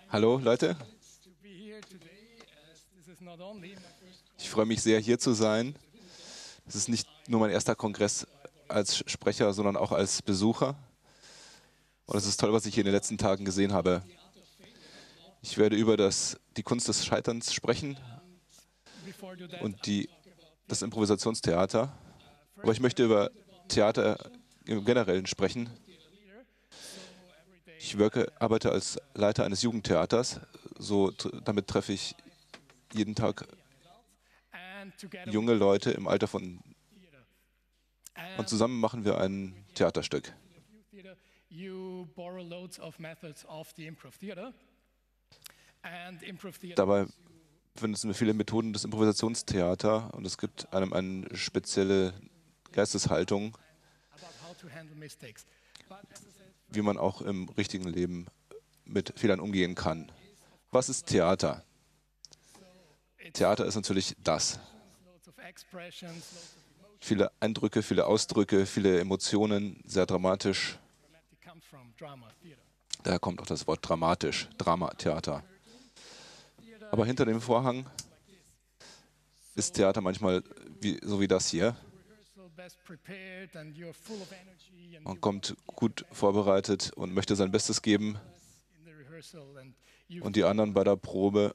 Hallo Leute, ich freue mich sehr, hier zu sein. Es ist nicht nur mein erster Kongress als Sprecher, sondern auch als Besucher. Und es ist toll, was ich hier in den letzten Tagen gesehen habe. Ich werde über die Kunst des Scheiterns sprechen und das Improvisationstheater. Aber ich möchte über Theater im Generellen sprechen. Ich arbeite als Leiter eines Jugendtheaters. Damit treffe ich jeden Tag junge Leute im Alter von... Und zusammen machen wir ein Theaterstück. Dabei benutzen wir viele Methoden des Improvisationstheater und es gibt einem eine spezielle Geisteshaltung, wie man auch im richtigen Leben mit Fehlern umgehen kann. Was ist Theater? Theater ist natürlich das. Viele Eindrücke, viele Ausdrücke, viele Emotionen, sehr dramatisch. Daher kommt auch das Wort dramatisch, Drama, Theater. Aber hinter dem Vorhang ist Theater manchmal so wie das hier. Man kommt gut vorbereitet und möchte sein Bestes geben. Und die anderen bei der Probe,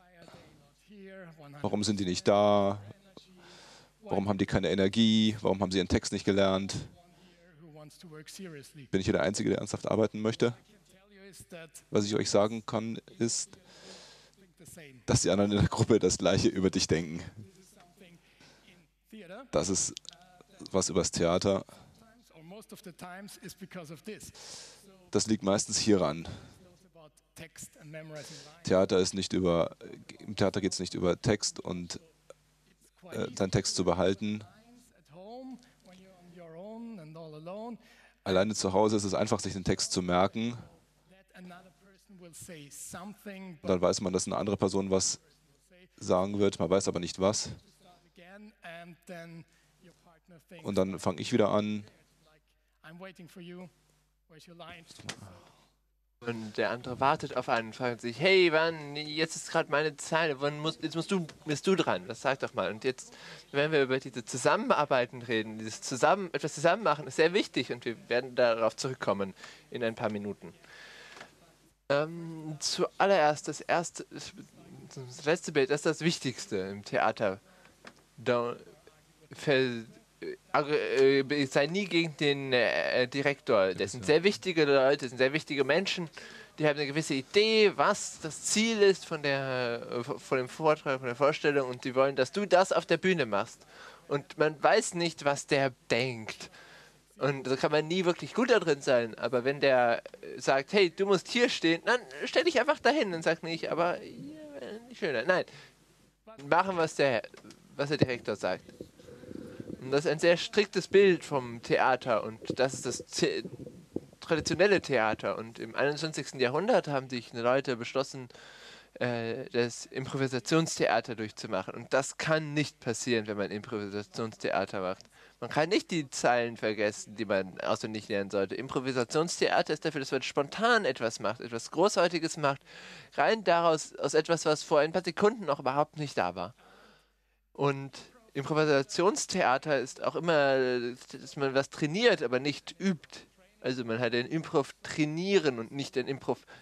warum sind die nicht da? Warum haben die keine Energie? Warum haben sie ihren Text nicht gelernt? Bin ich hier der Einzige, der ernsthaft arbeiten möchte? Was ich euch sagen kann, ist, dass die anderen in der Gruppe das Gleiche über dich denken. Das ist was übers Theater. Das liegt meistens hieran. Im Theater geht es nicht über Text und seinen Text zu behalten. Alleine zu Hause ist es einfach, sich den Text zu merken. Dann weiß man, dass eine andere Person was sagen wird, man weiß aber nicht was. Und dann fange ich wieder an. Und der andere wartet auf einen und fragt sich, hey, wann, jetzt ist gerade meine Zeit, jetzt bist du dran, das sag doch mal. Und jetzt, wenn wir über diese Zusammenarbeiten reden, etwas zusammen machen, ist sehr wichtig und wir werden darauf zurückkommen in ein paar Minuten. Zuallererst, das letzte Bild, das ist das Wichtigste im Theater. Sei nie gegen den Direktor. Das sind sehr wichtige Leute, das sind sehr wichtige Menschen. Die haben eine gewisse Idee, was das Ziel ist von dem Vortrag, von der Vorstellung und die wollen, dass du das auf der Bühne machst. Und man weiß nicht, was der denkt. Und da kann man nie wirklich gut da drin sein. Aber wenn der sagt, hey, du musst hier stehen, dann stell dich einfach dahin und sag nicht, aber nicht schöner. Nein, machen, was der Direktor sagt. Und das ist ein sehr striktes Bild vom Theater und das ist das traditionelle Theater. Und im 21. Jahrhundert haben sich Leute beschlossen, das Improvisationstheater durchzumachen. Und das kann nicht passieren, wenn man Improvisationstheater macht. Man kann nicht die Zeilen vergessen, die man auswendig lernen sollte. Improvisationstheater ist dafür, dass man spontan etwas macht, etwas Großartiges macht, rein daraus aus etwas, was vor ein paar Sekunden noch überhaupt nicht da war. Und Improvisationstheater ist auch immer, dass man was trainiert, aber nicht übt. Also man hat ein Improv-Trainieren und nicht ein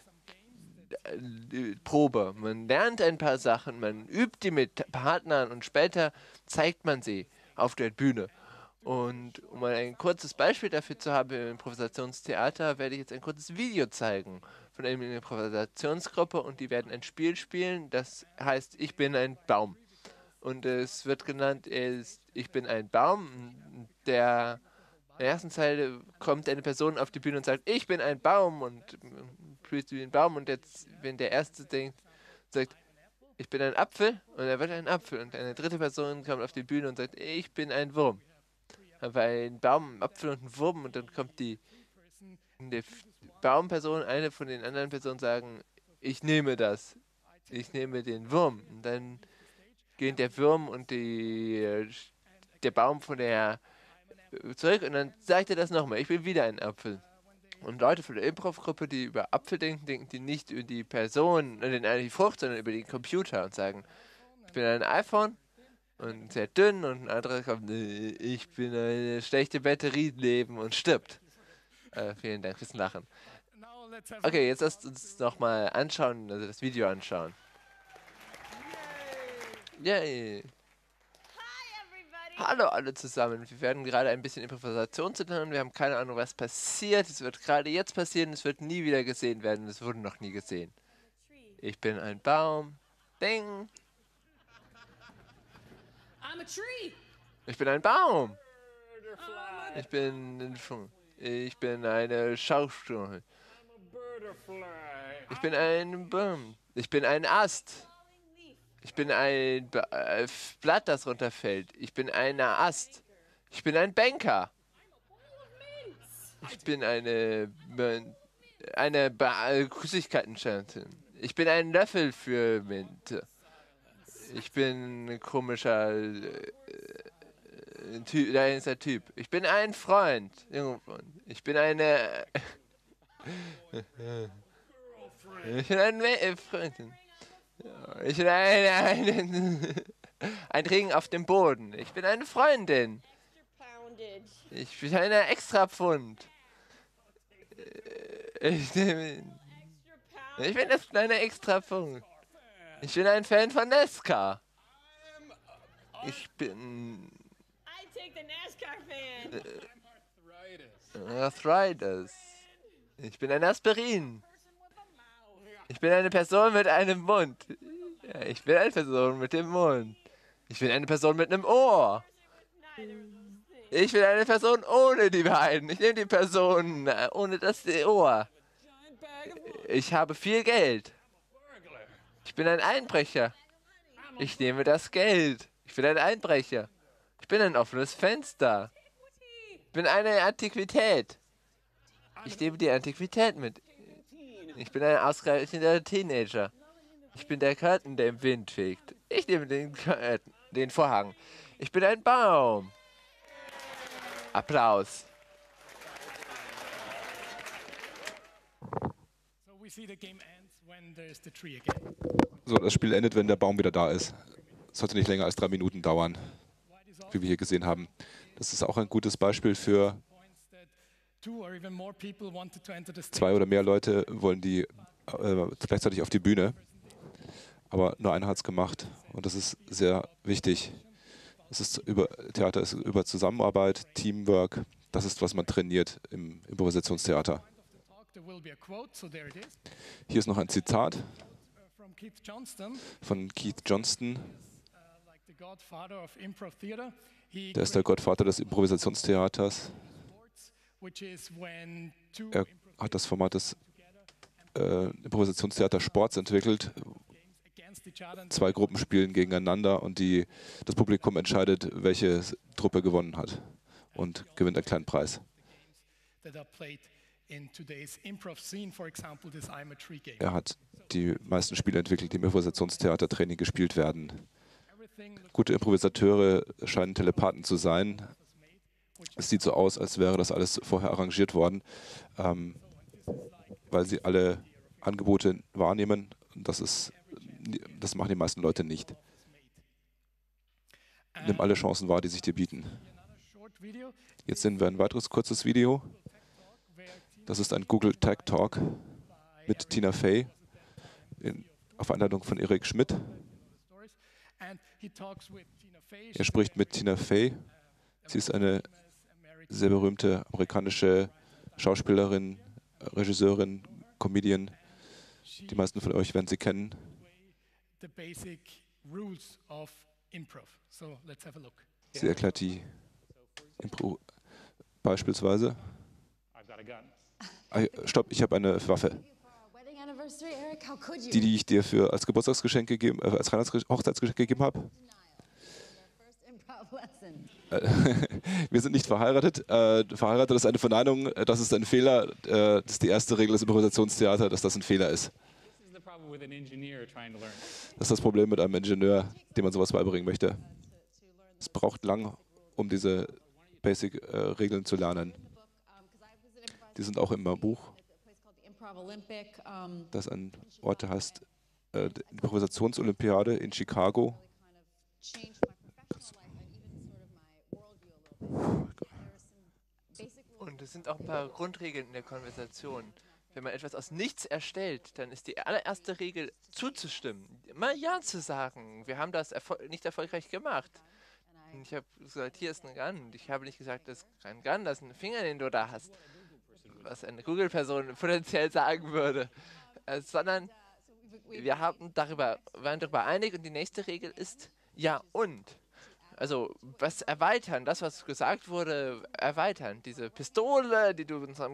Improv-Probe. Man lernt ein paar Sachen, man übt die mit Partnern und später zeigt man sie auf der Bühne. Und um mal ein kurzes Beispiel dafür zu haben im Improvisationstheater, werde ich jetzt ein kurzes Video zeigen von einer Improvisationsgruppe und die werden ein Spiel spielen, das heißt, ich bin ein Baum. Und es wird genannt, ich bin ein Baum. In der ersten Zeile kommt eine Person auf die Bühne und sagt, ich bin ein Baum und spielt wie ein Baum. Und jetzt, wenn der Erste sagt, ich bin ein Apfel und er wird ein Apfel. Und eine dritte Person kommt auf die Bühne und sagt, ich bin ein Wurm. Aber ein Baum, ein Apfel und ein Wurm und dann kommt die Baumperson, eine von den anderen Personen sagen, ich nehme das. Ich nehme den Wurm. Und dann gehen der Wurm und der Baum von der zurück und dann sagt er das nochmal. Ich will wieder einen Apfel. Und Leute von der Improv-Gruppe, die über Apfel denken, denken die nicht über die Person, die Frucht, sondern über den Computer und sagen, ich bin ein iPhone und sehr dünn und ein anderer kommt, "Nee, ich bin eine schlechte Batterie, leben und stirbt. Vielen Dank fürs Lachen. Okay, jetzt lasst uns nochmal anschauen, also das Video anschauen. Yay! Hallo alle zusammen. Wir werden gerade ein bisschen Improvisation zu tun. Wir haben keine Ahnung, was passiert. Es wird gerade jetzt passieren. Es wird nie wieder gesehen werden. Es wurde noch nie gesehen. Ich bin ein Baum. Ding. Ich bin ein Baum. Ich bin eine Schauspielerin. Ich bin ein Baum. Ich bin ein Ast. Ich bin ein Blatt, das runterfällt. Ich bin ein Ast. Ich bin ein Banker. Ich bin eine Süßigkeitenschanze. Ich bin ein Löffel für Minte. Ich bin ein komischer Typ. Da ist der Typ. Ich bin ein Freund. Ich bin eine... Ich bin eine Freundin. Ich bin ein Ring auf dem Boden. Ich bin eine Freundin. Ich bin eine Extrapfund. Ich bin das kleine Extrapfund. Ich bin ein Fan von Nesca. Ich bin... Arthritis. Ich bin ein Aspirin. Ich bin eine Person mit einem Mund. Ja, ich bin eine Person mit dem Mund. Ich bin eine Person mit einem Ohr. Ich bin eine Person ohne die beiden. Ich nehme die Person ohne das Ohr. Ich habe viel Geld. Ich bin ein Einbrecher. Ich nehme das Geld. Ich bin ein Einbrecher. Ich bin ein offenes Fenster. Ich bin eine Antiquität. Ich nehme die Antiquität mit. Ich bin ein ausgereichender Teenager. Ich bin der Curtain, der im Wind fegt. Ich nehme den Vorhang. Ich bin ein Baum. Applaus. So, das Spiel endet, wenn der Baum wieder da ist. Es sollte nicht länger als 3 Minuten dauern, wie wir hier gesehen haben. Das ist auch ein gutes Beispiel für 2 oder mehr Leute wollen die gleichzeitig auf die Bühne, aber nur einer hat es gemacht und das ist sehr wichtig. Theater ist über Zusammenarbeit, Teamwork, das ist, was man trainiert im Improvisationstheater. Hier ist noch ein Zitat von Keith Johnston. Der ist der Gottvater des Improvisationstheaters. Er hat das Format des Improvisationstheater-Sports entwickelt. 2 Gruppen spielen gegeneinander und das Publikum entscheidet, welche Truppe gewonnen hat und gewinnt einen kleinen Preis. Er hat die meisten Spiele entwickelt, die im Improvisationstheatertraining gespielt werden. Gute Improvisateure scheinen Telepathen zu sein. Es sieht so aus, als wäre das alles vorher arrangiert worden, weil sie alle Angebote wahrnehmen. Das machen die meisten Leute nicht. Nimm alle Chancen wahr, die sich dir bieten. Jetzt sehen wir ein weiteres kurzes Video. Das ist ein Google Tag Talk mit Tina Fey auf Einladung von Eric Schmidt. Er spricht mit Tina Fey. Sie ist eine sehr berühmte amerikanische Schauspielerin, Regisseurin, Comedian. Die meisten von euch werden sie kennen. Sie erklärt die Impro beispielsweise. Stopp, ich habe eine Waffe. Die ich dir als Geburtstagsgeschenk gegeben, als Hochzeitsgeschenk gegeben habe. Wir sind nicht verheiratet. Verheiratet ist eine Verneinung. Das ist ein Fehler. Das ist die erste Regel des Improvisationstheaters, dass das ein Fehler ist. Das ist das Problem mit einem Ingenieur, dem man sowas beibringen möchte. Es braucht lang, um diese Basic-Regeln zu lernen. Die sind auch im Buch. Das ist ein Ort, der heißt die Improvisationsolympiade in Chicago. Und es sind auch ein paar Grundregeln in der Konversation. Wenn man etwas aus nichts erstellt, dann ist die allererste Regel zuzustimmen, mal Ja zu sagen. Wir haben das nicht erfolgreich gemacht. Und ich habe gesagt, hier ist ein Gun. Und ich habe nicht gesagt, das ist kein Gun, das ist ein Finger, den du da hast. Was eine Google-Person potenziell sagen würde. Sondern waren darüber einig und die nächste Regel ist Ja und. Also, was erweitern, das, was gesagt wurde, erweitern. Diese Pistole, die du in unserem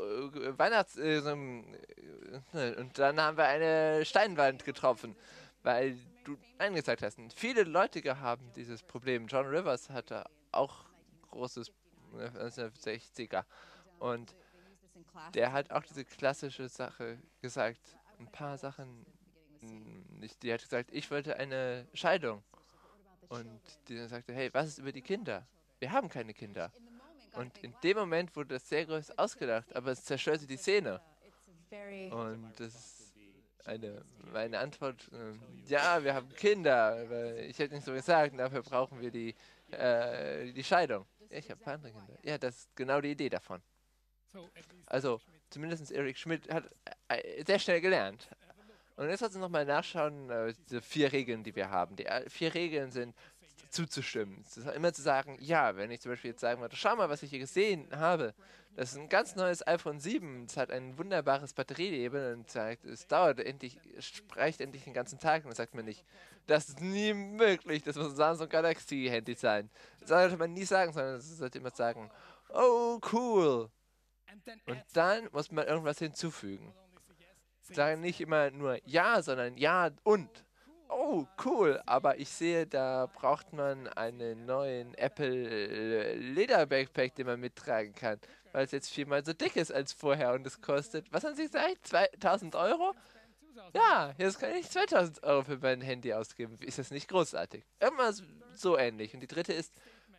und dann haben wir eine Steinwand getroffen, weil du Nein gesagt hast. Und viele Leute haben dieses Problem. John Rivers hatte auch großes 60er. Und der hat auch diese klassische Sache gesagt. Ein paar Sachen nicht. Die hat gesagt, ich wollte eine Scheidung. Und die dann sagte, hey, was ist über die Kinder? Wir haben keine Kinder. Und in dem Moment wurde das sehr groß ausgedacht, aber es zerstörte die Szene. Und das ist meine Antwort, ja, wir haben Kinder, aber ich hätte nicht so gesagt, und dafür brauchen wir die Scheidung. Ja, ich habe ein paar andere Kinder. Ja, das ist genau die Idee davon. Also, zumindest Eric Schmidt hat sehr schnell gelernt. Und jetzt sollten wir nochmal nachschauen, diese 4 Regeln, die wir haben. Die 4 Regeln sind zuzustimmen. Immer zu sagen, ja, wenn ich zum Beispiel jetzt sagen würde, schau mal, was ich hier gesehen habe. Das ist ein ganz neues iPhone 7. Es hat ein wunderbares Batterieleben und sagt, es dauert endlich, es reicht endlich den ganzen Tag. Und dann sagt man nicht, das ist nie möglich, das muss ein Samsung Galaxy Handy sein. Das sollte man nie sagen, sondern es sollte immer sagen, oh, cool. Und dann muss man irgendwas hinzufügen. Sagen nicht immer nur ja, sondern ja und. Oh, cool, aber ich sehe, da braucht man einen neuen Apple Leder Backpack, den man mittragen kann, weil es jetzt 4-mal so dick ist als vorher und es kostet, was haben Sie gesagt, 2000 Euro? Ja, jetzt kann ich 2000 Euro für mein Handy ausgeben. Ist das nicht großartig? Irgendwas so ähnlich. Und die dritte ist,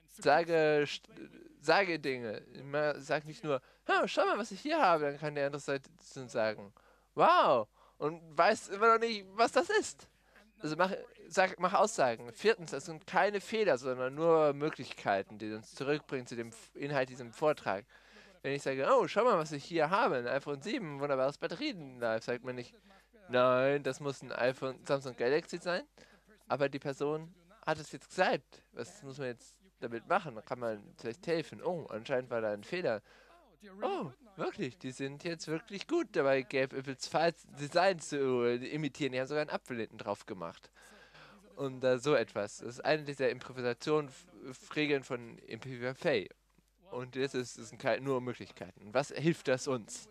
sage Dinge. Sag nicht nur, schau mal, was ich hier habe, dann kann der andere Seite sagen, wow, und weiß immer noch nicht, was das ist. Also mach Aussagen. Viertens, das sind keine Fehler, sondern nur Möglichkeiten, die uns zurückbringen zu dem Inhalt diesem Vortrag. Wenn ich sage, oh, schau mal, was ich hier habe, ein iPhone 7, wunderbares Batterienlife, sagt man nicht, nein, das muss ein iPhone Samsung Galaxy sein. Aber die Person hat es jetzt gesagt. Was muss man jetzt damit machen? Da kann man vielleicht helfen. Oh, anscheinend war da ein Fehler. Oh, wirklich, die sind jetzt wirklich gut dabei, Apples Design zu imitieren. Die haben sogar einen Apfel hinten drauf gemacht. Und so etwas. Das ist eine dieser Improvisationsregeln von Imprivafay. Und das sind nur Möglichkeiten. Was hilft das uns?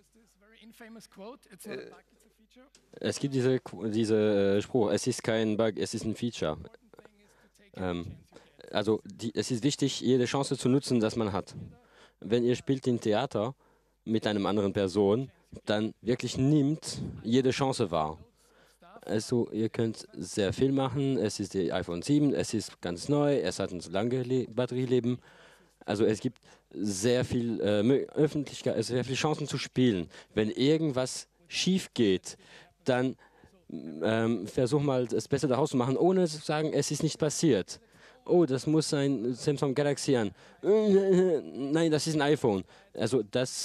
Es gibt diese Spruch, es ist kein Bug, es ist ein Feature. Also es ist wichtig, jede Chance zu nutzen, dass man hat. Wenn ihr spielt im Theater mit einem anderen Person, dann wirklich nimmt jede Chance wahr. Also ihr könnt sehr viel machen, es ist die iPhone 7, es ist ganz neu, es hat ein langes Batterieleben. Also es gibt sehr viel Öffentlichkeit, sehr viele Chancen zu spielen. Wenn irgendwas schief geht, dann versuch mal das Beste daraus zu machen, ohne zu sagen, es ist nicht passiert. Oh, das muss ein Samsung Galaxy sein. Nein, das ist ein iPhone. Also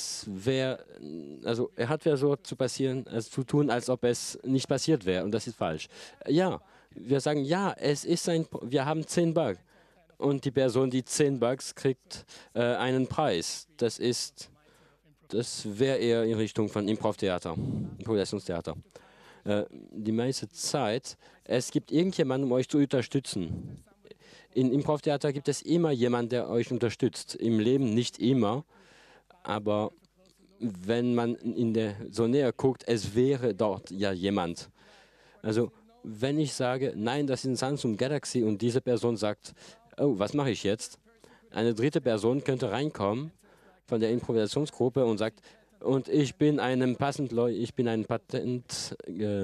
er hat so zu tun, als ob es nicht passiert wäre und das ist falsch. Ja, wir sagen, ja, wir haben 10 Bugs. Und die Person, die 10 Bugs kriegt, einen Preis. Das wäre eher in Richtung von Improv-Theater, Improvisationstheater. Die meiste Zeit, es gibt irgendjemanden, um euch zu unterstützen. In Improv-Theater gibt es immer jemanden, der euch unterstützt. Im Leben nicht immer, aber wenn man so näher guckt, es wäre dort ja jemand. Also, wenn ich sage, nein, das ist ein Samsung Galaxy und diese Person sagt, oh, was mache ich jetzt? Eine dritte Person könnte reinkommen von der Improvisationsgruppe und sagt, und ich bin ein Patent,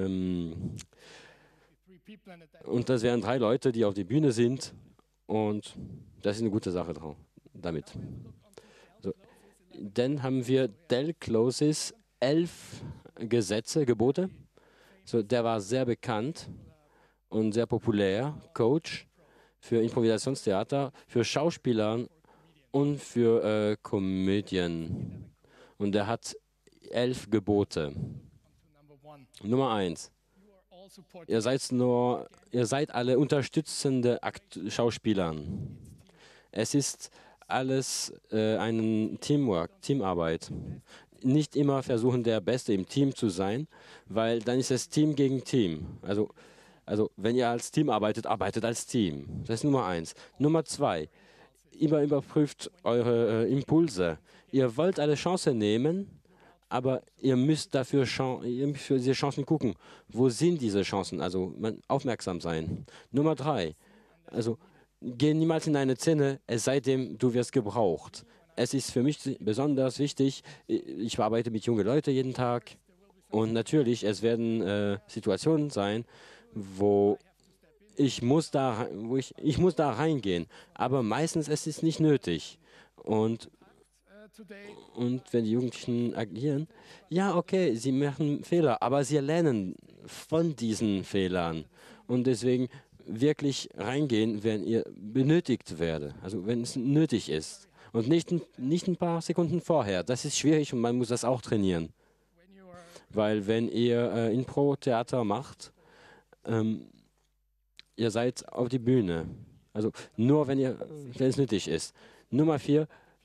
und das wären 3 Leute, die auf der Bühne sind und das ist eine gute Sache damit. So, Dann haben wir Del Closes 11 Gesetze, Gebote. So, der war sehr bekannt und sehr populär, Coach für Improvisationstheater, für Schauspieler und für Komödien. Und er hat 11 Gebote. Nummer 1. Ihr seid alle unterstützende Schauspieler. Es ist alles ein Teamwork, Teamarbeit. Nicht immer versuchen, der Beste im Team zu sein, weil dann ist es Team gegen Team. Also wenn ihr als Team arbeitet, arbeitet als Team. Das ist Nummer 1. Nummer 2. Immer überprüft eure Impulse. Ihr wollt eine Chance nehmen, aber ihr müsst für diese Chancen gucken. Wo sind diese Chancen? Also aufmerksam sein. Nummer 3. Also geh niemals in eine Szene, es sei denn, du wirst gebraucht. Es ist für mich besonders wichtig, ich arbeite mit jungen Leuten jeden Tag und natürlich, es werden Situationen sein, wo ich muss da reingehen, aber meistens es ist nicht nötig. Und wenn die Jugendlichen agieren, ja, okay, sie machen Fehler, aber sie lernen von diesen Fehlern. Und deswegen wirklich reingehen, wenn ihr benötigt werdet, also wenn es nötig ist. Und nicht ein paar Sekunden vorher. Das ist schwierig und man muss das auch trainieren. Weil wenn ihr Impro-Theater macht, ihr seid auf die Bühne. Also nur wenn es nötig ist. Nummer 4,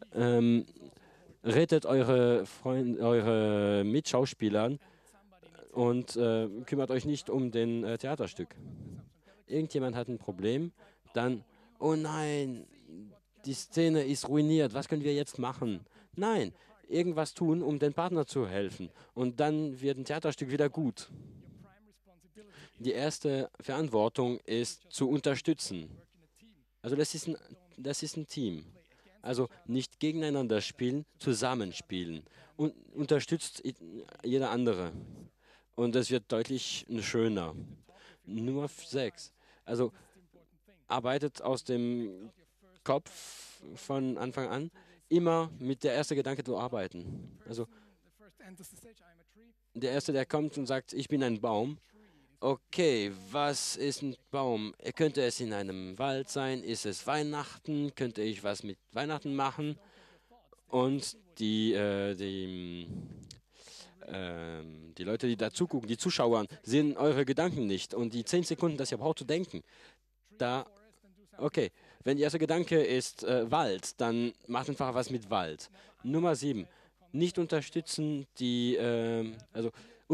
rettet eure Mitschauspieler und kümmert euch nicht um den Theaterstück. Irgendjemand hat ein Problem, dann, oh nein, die Szene ist ruiniert, was können wir jetzt machen? Nein, irgendwas tun, um den Partner zu helfen. Und dann wird ein Theaterstück wieder gut. Die erste Verantwortung ist zu unterstützen. Also das ist ein Team. Also nicht gegeneinander spielen, zusammenspielen. Und unterstützt jeder andere. Und das wird deutlich schöner. Nummer 6. Also arbeitet aus dem Kopf von Anfang an immer mit der ersten Gedanke zu arbeiten. Also der Erste, der kommt und sagt, ich bin ein Baum. Okay, was ist ein Baum? Könnte es in einem Wald sein? Ist es Weihnachten? Könnte ich was mit Weihnachten machen? Und die Leute, die da zugucken, die Zuschauer, sehen eure Gedanken nicht. Und die 10 Sekunden, das ihr braucht zu denken, okay, wenn der erste Gedanke ist Wald, dann macht einfach was mit Wald. Nummer 7, nicht unterstützen also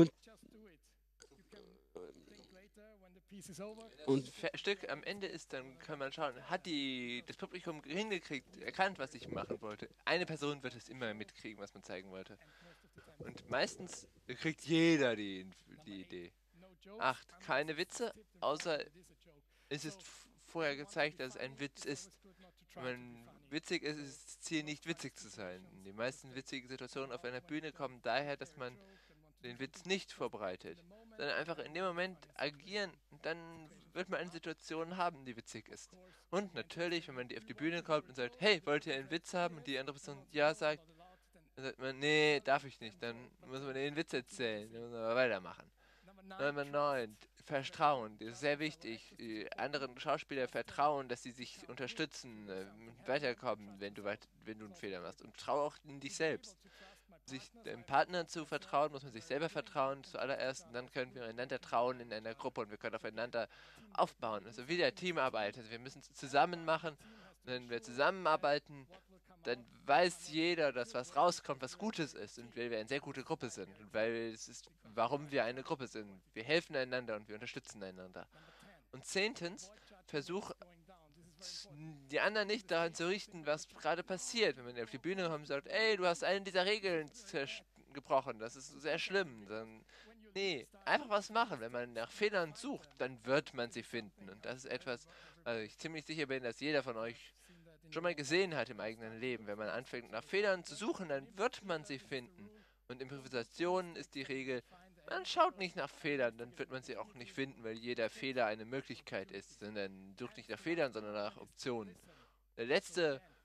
und Stück am Ende ist, dann kann man schauen, hat das Publikum hingekriegt, erkannt, was ich machen wollte. Eine Person wird es immer mitkriegen, was man zeigen wollte. Und meistens kriegt jeder die Idee. 8, keine Witze, außer es ist vorher gezeigt, dass es ein Witz ist. Wenn man witzig ist, ist das Ziel nicht witzig zu sein. Die meisten witzigen Situationen auf einer Bühne kommen daher, dass man den Witz nicht vorbereitet, sondern einfach in dem Moment agieren und dann wird man eine Situation haben, die witzig ist. Und natürlich, wenn man auf die Bühne kommt und sagt, hey, wollt ihr einen Witz haben? Und die andere Person ja sagt, dann sagt man, nee, darf ich nicht. Dann muss man den Witz erzählen, dann muss man aber weitermachen. Nummer 9, Vertrauen. Das ist sehr wichtig. Die anderen Schauspieler vertrauen, dass sie sich unterstützen, weiterkommen, wenn du einen Fehler machst. Und trau auch in dich selbst. Sich dem Partner zu vertrauen, muss man sich selber vertrauen zuallererst. Und dann können wir einander trauen in einer Gruppe und wir können aufeinander aufbauen. Also wieder Teamarbeit. Also wir müssen es zusammen machen. Und wenn wir zusammenarbeiten, dann weiß jeder, dass was rauskommt, was Gutes ist und weil wir eine sehr gute Gruppe sind und weil es ist, warum wir eine Gruppe sind. Wir helfen einander und wir unterstützen einander. Und 10. Versuch die anderen nicht daran zu richten, was gerade passiert. Wenn man auf die Bühne kommt und sagt, ey, du hast eine dieser Regeln gebrochen, das ist sehr schlimm, dann nee, einfach was machen. Wenn man nach Fehlern sucht, dann wird man sie finden. Und das ist etwas, also ich ziemlich sicher bin, dass jeder von euch schon mal gesehen hat im eigenen Leben. Wenn man anfängt nach Fehlern zu suchen, dann wird man sie finden. Und Improvisation ist die Regel, man schaut nicht nach Fehlern, dann wird man sie auch nicht finden, weil jeder Fehler eine Möglichkeit ist. Sondern sucht nicht nach Fehlern, sondern nach Optionen. Der letzte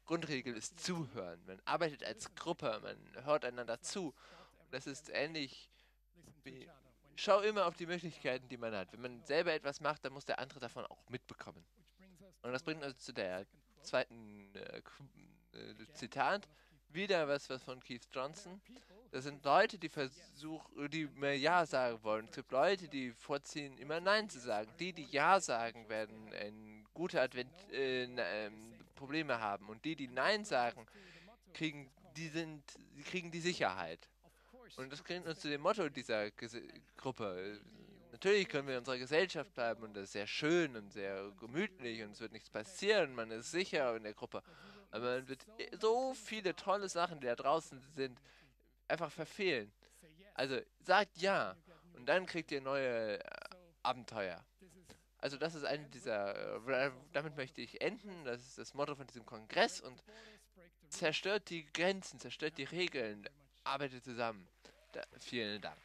Grundregel ist Zuhören. Man arbeitet als Gruppe, man hört einander zu. Das ist ähnlich wie, schau immer auf die Möglichkeiten, die man hat. Wenn man selber etwas macht, dann muss der andere davon auch mitbekommen. Und das bringt uns zu der zweiten Zitat. Wieder was von Keith Johnson. Das sind Leute, die mehr Ja sagen wollen. Es gibt Leute, die vorziehen, immer Nein zu sagen. Die Ja sagen, werden gute Probleme haben. Und die Nein sagen, kriegen die Sicherheit. Und das bringt uns zu dem Motto dieser Gruppe. Natürlich können wir in unserer Gesellschaft bleiben und das ist sehr schön und sehr gemütlich und es wird nichts passieren, man ist sicher in der Gruppe. Aber man wird so viele tolle Sachen, die da draußen sind, einfach verfehlen. Also sagt ja und dann kriegt ihr neue Abenteuer. Also das ist eine damit möchte ich enden, das ist das Motto von diesem Kongress und zerstört die Grenzen, zerstört die Regeln, arbeitet zusammen. Vielen Dank.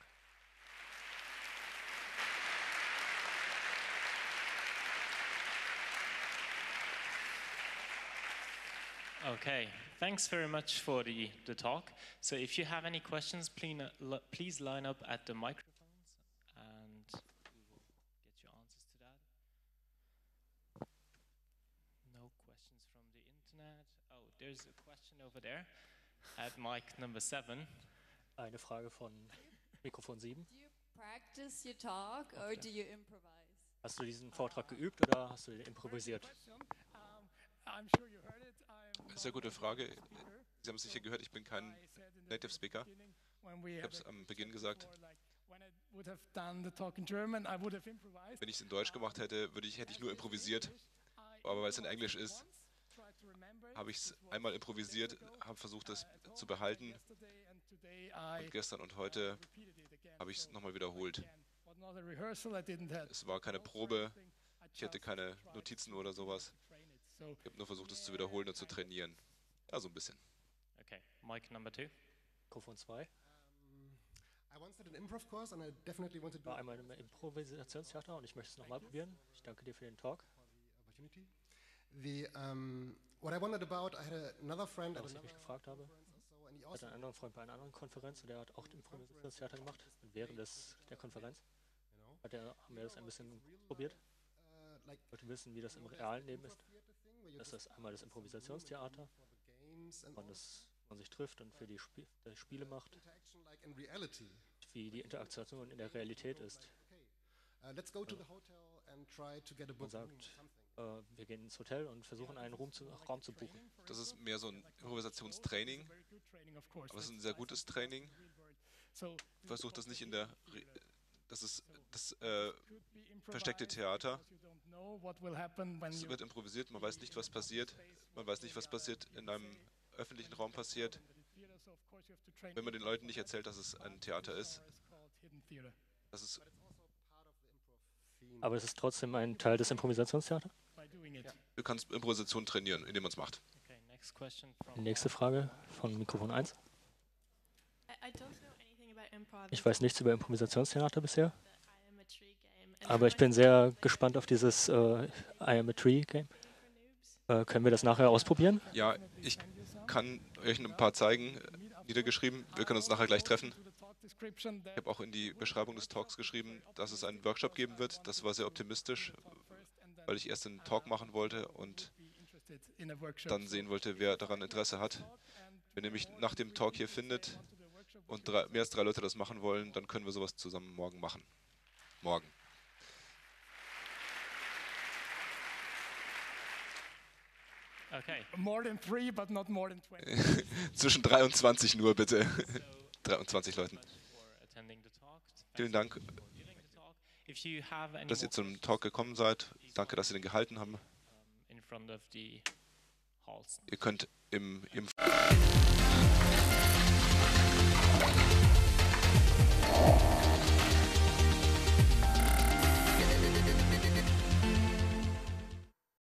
Okay, thanks very much for the talk. So if you have any questions, please line up at the microphones and we will get your answers to that. No questions from the internet. Oh, there's a question over there at mic number 7. Eine Frage von Mikrofon 7. Do you practice your talk or do you improvise? Hast du diesen Vortrag geübt oder hast du den improvisiert? Sehr gute Frage. Sie haben es sicher gehört, ich bin kein Native Speaker. Ich habe es am Beginn gesagt. Wenn ich es in Deutsch gemacht hätte, hätte ich nur improvisiert. Aber weil es in Englisch ist, habe ich es einmal improvisiert, habe versucht, das zu behalten. Und gestern und heute habe ich es nochmal wiederholt. Es war keine Probe, ich hatte keine Notizen oder sowas. Ich habe nur versucht, es zu wiederholen und zu trainieren. Ja, so ein bisschen. Okay, mic number 2. Mikrofon 2. Ich war einmal im Improvisationstheater und ich möchte es nochmal probieren. Ich danke dir für den Talk. Was ich mich gefragt habe, ich hatte einen anderen Freund bei einer anderen Konferenz und der hat auch Improvisationstheater gemacht. Und während der Konferenz haben wir das ein bisschen probiert. Ich wollte wissen, wie das im realen Leben ist. Das ist einmal das Improvisationstheater, man sich trifft und für die Spiele macht, wie die Interaktion in der Realität ist. Man sagt, wir gehen ins Hotel und versuchen, einen Raum zu buchen. Das ist mehr so ein Improvisationstraining, aber es ist ein sehr gutes Training. Ich versuche das nicht das ist das versteckte Theater. Es wird improvisiert, man weiß nicht, was passiert. Man weiß nicht, was passiert in einem öffentlichen Raum passiert. Wenn man den Leuten nicht erzählt, dass es ein Theater ist. Aber es ist trotzdem ein Teil des Improvisationstheaters? Du kannst Improvisation trainieren, indem man es macht. Die nächste Frage von Mikrofon 1. Ich weiß nichts über Improvisationstheater bisher, aber ich bin sehr gespannt auf dieses I Am a Tree Game. Können wir das nachher ausprobieren? Ja, ich kann euch ein paar zeigen, niedergeschrieben. Wir können uns nachher gleich treffen. Ich habe auch in die Beschreibung des Talks geschrieben, dass es einen Workshop geben wird. Das war sehr optimistisch, weil ich erst einen Talk machen wollte und dann sehen wollte, wer daran Interesse hat. Wenn ihr mich nach dem Talk hier findet und mehr als 3 Leute das machen wollen, dann können wir sowas zusammen morgen machen. Morgen. Okay. More than 3, but not more than 20. Zwischen 23 nur, bitte. 23 Leuten. Vielen Dank, dass ihr zum Talk gekommen seid. Danke, dass ihr den gehalten habt. Ihr könnt im